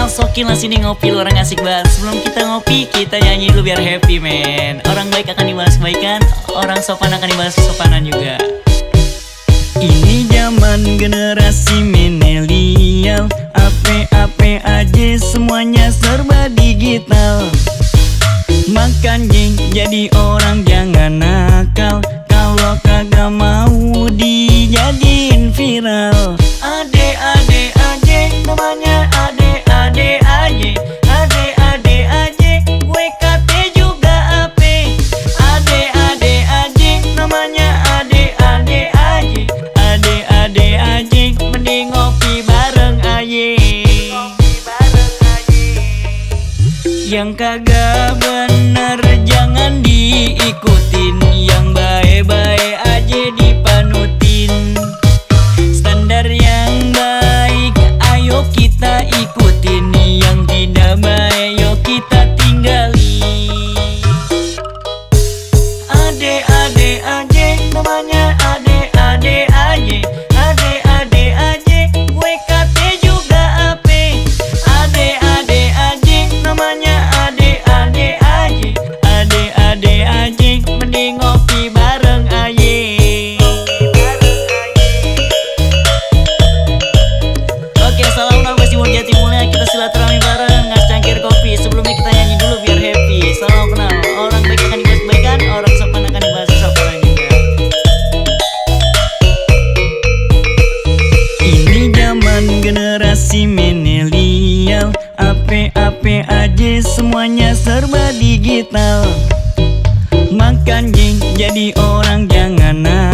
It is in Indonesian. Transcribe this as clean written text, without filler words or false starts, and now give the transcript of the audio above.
kenal Sokil, sini ngopi, lu orang asik banget. Sebelum kita ngopi, kita nyanyi dulu biar happy men. Orang baik akan dibalas kebaikan, orang sopan akan dibalas kesopanan juga. Ini zaman generasi milenial, apa aja semuanya serba digital. Makanya jadi orang jangan nakal, kalau kagak mau dijadiin viral. Ade namanya ade aja, WKT juga ape. Ade aja namanya ade aja, mending ngopi bareng aja. Yang kagak bener jangan diikutin, yang baik-baik aja dipanutin. Standar yang baik ayo kita ikutin, yang tidak baik yuk kita tinggalin. Ade aja namanya ade aja, WKT juga ape. Ade aja namanya ade aja, mending ngopi bareng aja. Oke, salam kenal gue Simur Jati Mulia, kita silaturahmi bareng ngas cangkir kopi. Sebelumnya kita nyanyi dulu biar happy. Salam kenal, orang baik akan dibalas kebaikan, orang sopan akan dibalas kesopanan juga. Ini zaman generasi milenial, apa aja semuanya serba digital. Makanya jadi orang jangan nakal,